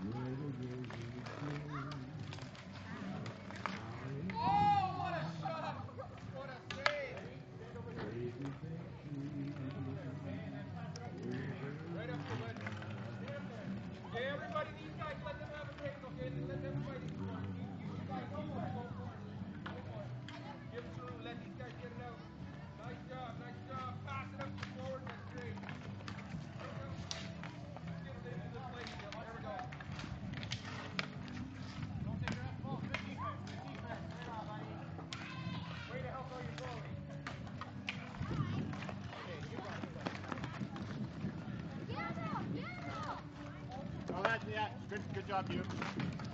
Oh, what a shot! What a save! Right up the ledge. Okay, everybody, these guys, let them have a break, okay? Let everybody score. You guys keep it. Go for it. Go for it. Give through. Let these guys get it out. Nice job. Nice job. Pass it up the forward. That's great. Get it into the play. There we go. Don't take your ball. Good defense. Good defense. Right on, buddy. Way to help out your goalie. Okay, keep going. Get him out! Get him out! Oh, that's, yeah. Good job, you.